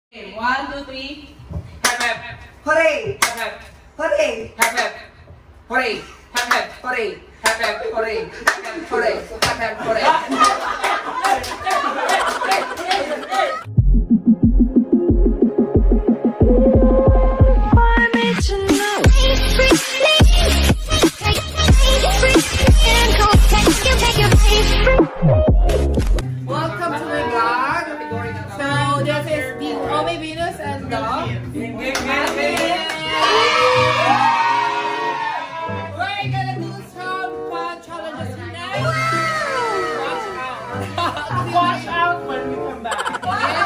Okay, 1, 2, 3. Hep hep. Hooray! Hep hep. Hooray! Hep hep. Hooray. Hep hep. Hooray! Hep hep. Hooray. Hep hep. Hooray. Hep hep. Hooray. Welcome to my vlog. So, this is the Ome Venus and the... We're gonna do some fun challenges tonight. Watch out when we come back.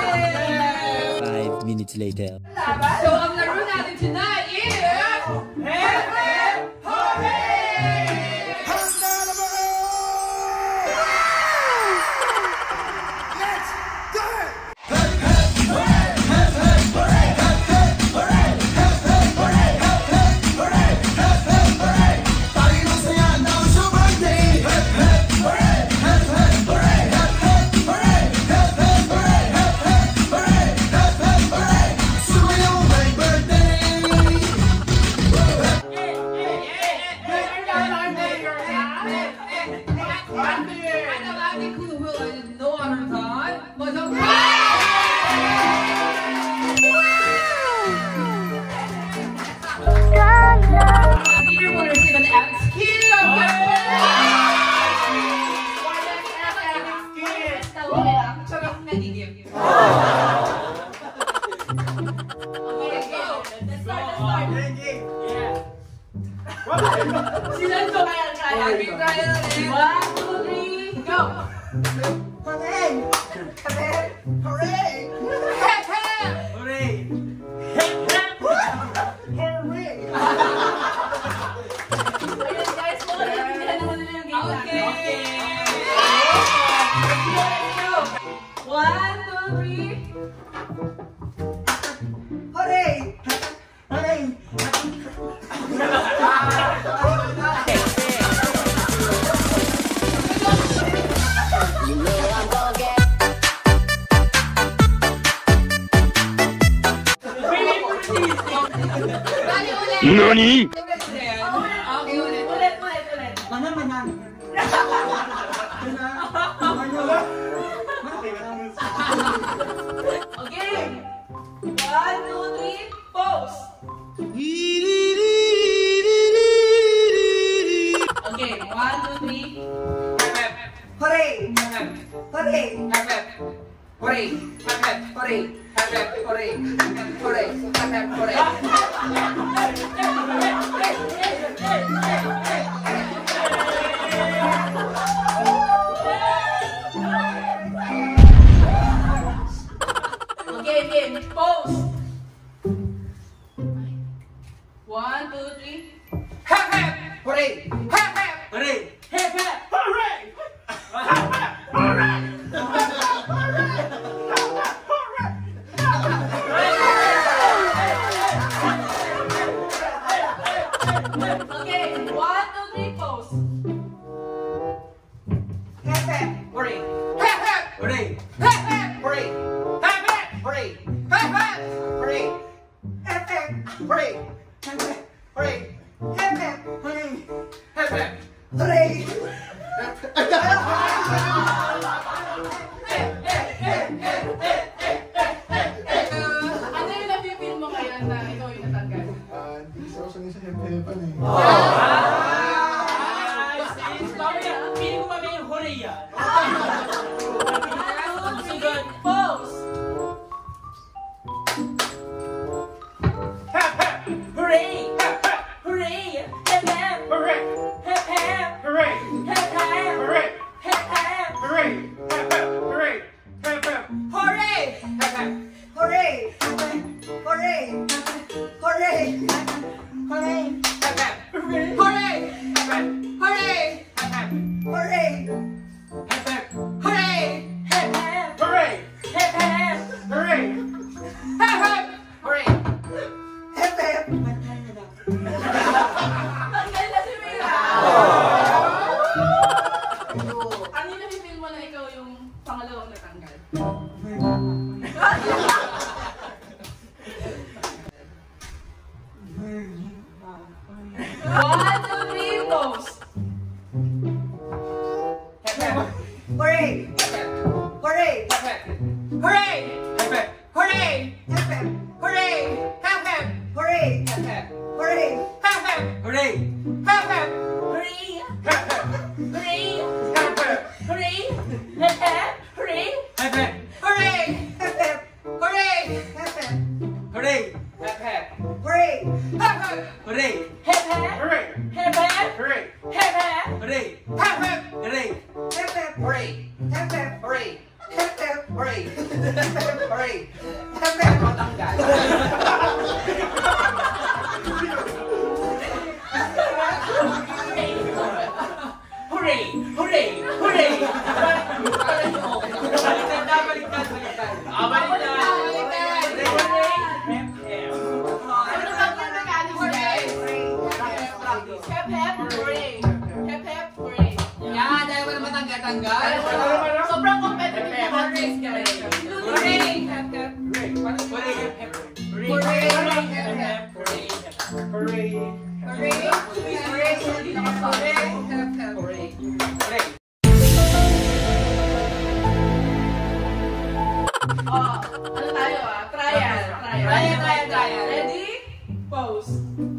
5 minutes later. So, ang laro natin tonight is... NANI?! Okay. 1, 2, 3, pose. Okay, 1, 2, 3. Hep hep. Hooray! Hep hep. Hooray! Hep hep. Hooray. Hep hep. Hooray! Hep hep. Hooray. Hep hep. Hooray. Hep hep. Hooray. Okay, again, pose. 1, 2, 3. Hep hep. Hooray! Hep hep. Hooray! Hep hep. Hooray. Hep hep. Hooray. Okay, 1, 2, 3, pose. Hep hep! Hooray. Hep hep. Hooray! Hep hep. Hooray! Hep hep. Hooray! Hep hep. Hooray! Hep hep! Hooray. Hep hep! Hooray. Hep hep! Hooray! Hep hep. Hooray! Ano yung napipil mo ngayon na ikaw yung natanggal? Hindi sa usang isa hepe-hepan eh. Feeling ko mami yung hooray yan. Pose. Hep hep. Hooray. Hep hep. Matanggal. Hooray! Hooray! Hooray! Baliktad na, baliktad, baliktad. Baliktad. Ano ba yung mechanics, guys? Hep, hep, hooray. Hep, hep, hooray. Yan, dahil wala matanggal-tanggal. Sobrang competitive na hot race, guys. Hooray! Hep, hep. Hooray! Hep, hep. Hooray! Hep, hep. Hooray! Hooray! Hooray. Hooray. Hindi na masabi. Hep, hep. Hooray! Hooray! Oh, ano tayo ah? Trial. Trial. Ready? Pose.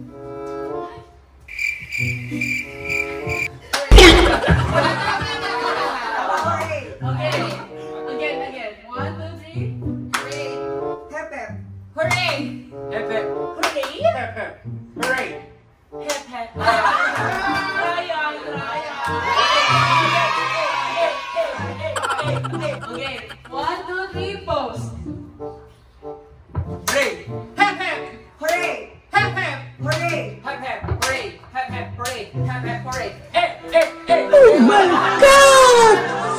Okay. Again. 1, 2, 3. Hep, hep. Hooray! Hep, hep. Hooray! Hep, hep. Hooray! Hep, hep. Trial. Okay. 1, 2, 3, pose. Hooray! Hep, hep. Hooray! Hep, hep. Hooray! Hep, hep. Hooray! Hep, hep. Hooray! Hep, hep. Hooray! Hep, hep, hep. Oh my god!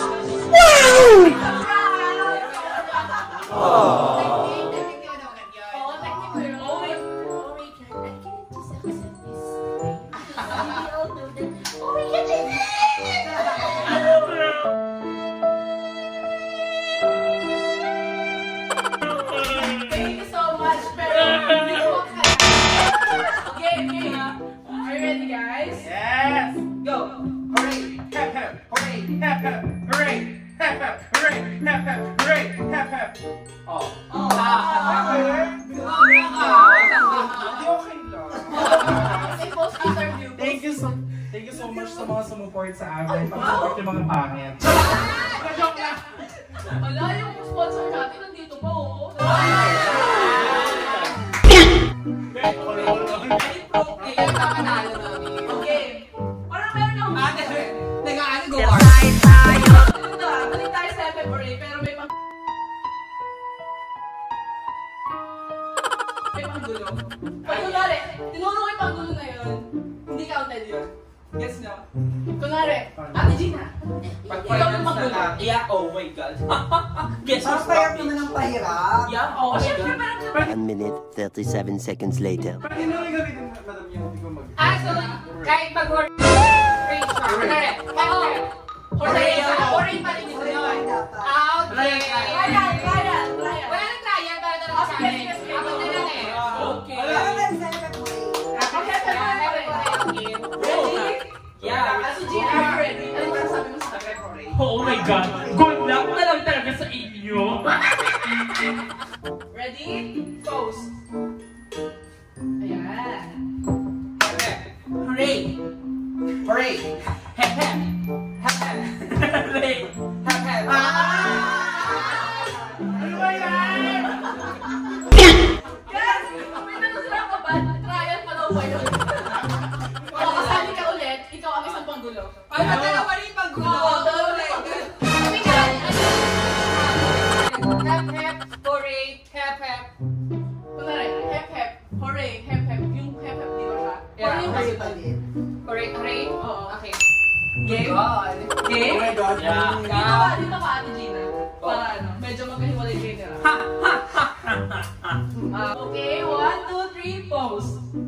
Thank you so much, pero hindi ko kaya. Okay. Are you ready, guys? Yes! Go! Hooray! Hep, hep. Hooray! Hep, hep. Hooray! Hep, hep. Hooray! Hep, hep. Hooray! Hep, hep. Oh. Kasi post interview. Thank you so much sa mga sumuport sa amin. Pag-support yung mga pangit. Wala yung sponsor natin, nandito pa oh. Okay. Parang meron akong Nag-aano go hard? balik tayo sa February, pero may panggulo. Pag kunwari, tinuro ko yung panggulo na yun, hindi counted yun. Guess no? Kunwari, Ate Gina, ikaw yung panggulo. Yeah, oh my god. Guess Parang payat naman ang pahirap. Yeah, Oh, oh my syempre god. parang 1 minute, 37 seconds later. Pwede na rin gamitin, madam, yung hindi ko mag... So, kahit mag-hooray siya. Kunwari, hooray pa rin ito yun. Out there. Trial. Wala nang trial para talaga sa amin. Ako na lang eh. Okay. Pero then, sa hep, hooray. Ready? Yeah. Ate Gina, ready? Ano ba sabi mo sa akin? Oh my god! Good luck na lang talaga sa inyo! Ready? Pose. Ayan. Hooray! Hooray! Hep hep! Hep hep! Hooray! Hep hep! Ano ba yan? Guys, may tanong sila ka ba? Trial pa daw ba yun? O kasali ka ulit, ikaw ang isang panggulo. Ay, dalawa rin panggulo! Oo, dalawa rin panggulo. Sabi ka, Hep hep! Hooray! Hep hep! kunwari, hep hep, hooray, hep hep. Yung hep hep, di ba siya? Yeah, Ano yung Hooray kasunod? pa din. Hooray! Hooray! Oo. Okay. Game? Game? Oh my God. Yeah. Dito ka, Ate Gina. Para ano, medyo magkahiwalay kayo nila. Okay, 1, 2, 3, pose.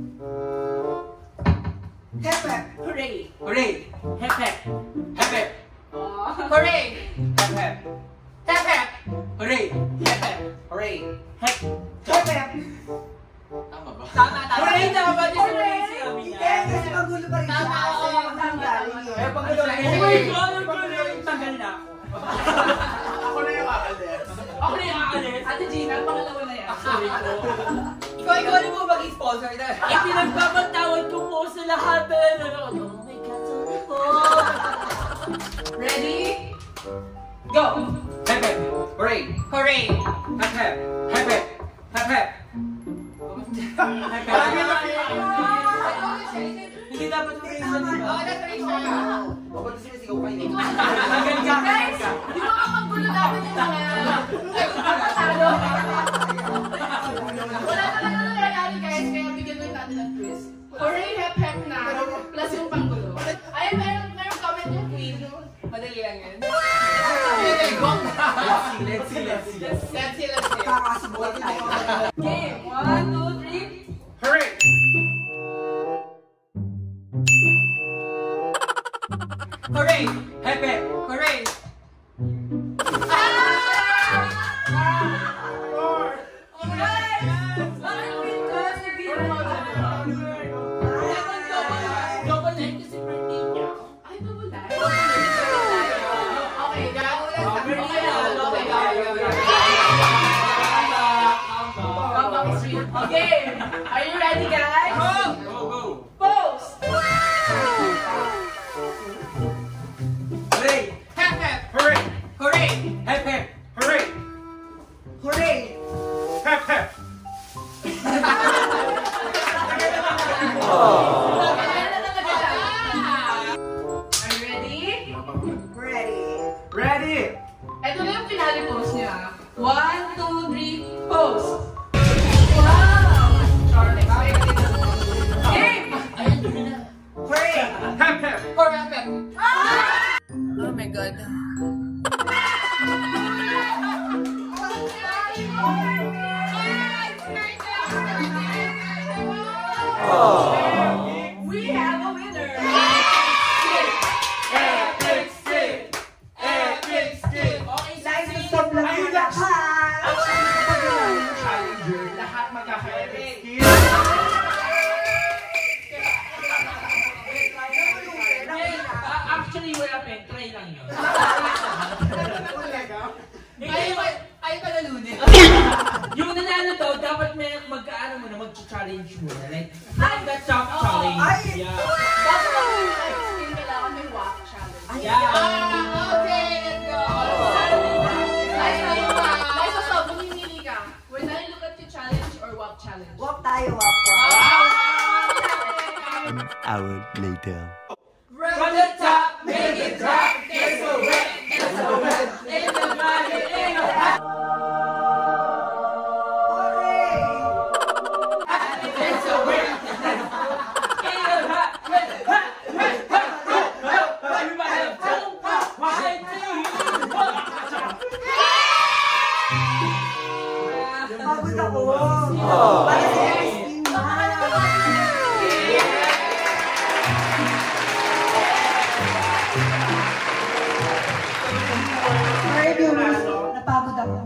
Hep, hep. Hooray. Hooray! Hep hep! Hep hep! Oh. Hooray! Hep hep! Hep hep! Hooray! Hep hep! Hooray! Hep! Hep, hep. Tama ba? Tama! Hooray! Tama ba? Di hooray sinabi Hindi, niya. kasi magulo pa rin siya. Tama, Kasi oo, yung tama, galing tama. eh. Eh, panggulo na Oh yun. my god! Ang galing! Tagal na ako. Ako na yung aalis. Ako na yung aalis. Ate Gina, pangalawa na yan. Sorry po. Ikaw rin mo mag-sponsor na. Ipinagpapatawad ko po sa lahat na nanonood. Oh my god, sorry po. Ready? Go! Hep hep! Hooray! Hooray! Hep hep! Hep hep! Hep hep! Hindi dapat hooray sa di ba? Oh, that's right, sir. O, ba't sinisigaw kayo? Guys, di ba kapag gulo namin yung mga... Ay, patalo. Okay, are you ready, guys? Go! Pose! Hooray! Hep hep! Hooray! Hooray! Hep hep! Hooray! Hooray! Hep hep! Are you ready? Ready. Ready! Ito na yung finale pose niya. 1, 2, 3, pose! Wow! Game! Hooray! Hep hep! Or hep. Oh my God. We have a winner! Epic skip! Epic skip! Live sa sobrang lahat. Challenger, lahat magkaka-epic skill. Actually, wala pa. Try lang yun. Ay palalunin. Yung nanalo daw, dapat may magkaano mo na, mag-challenge mo na. Like, the top challenge. Ay! Yeah. Bago lang yung live stream, kailangan may walk challenge. Yeah. Okay, let's go! Liza, so, mamimili ka. When I look at you challenge or walk challenge? Walk tayo, walk. An hour later. From the top, make it drop. It's so wet, it's so wet. Everybody in the house. Hooray! It's so wet. In the hot, wet, hot, wet, hot, hot, hot. Everybody have two, one, two, Napagod ako. Para sa Christine na. Sorry, viewers. Napagod ako.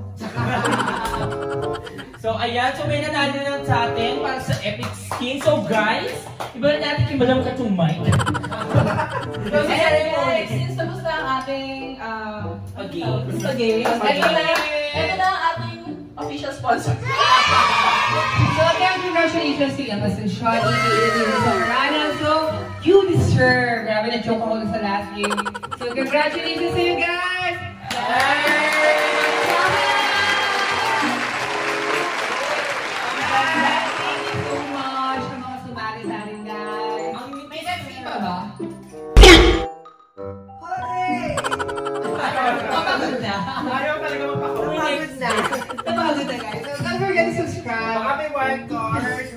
So ayan, so may nanalo lang sa atin para sa Epic Skin. So guys, iba na natin yung malam katumay. So, guys, since tapos na ang ating game. game, ito na ang ating official sponsor. So again, congratulations to Emma Sunshine, aka Sobrana. So, you deserve. Grabe na joke ako sa last game. So, congratulations to you guys! Thank you so much sa mga sumali sa atin, guys. May next game pa ba? Hooray! Napagod na. Ayaw talaga magpaka-win. Napagod na. Napagod na, guys. So, don't forget to subscribe. Baka may wild card.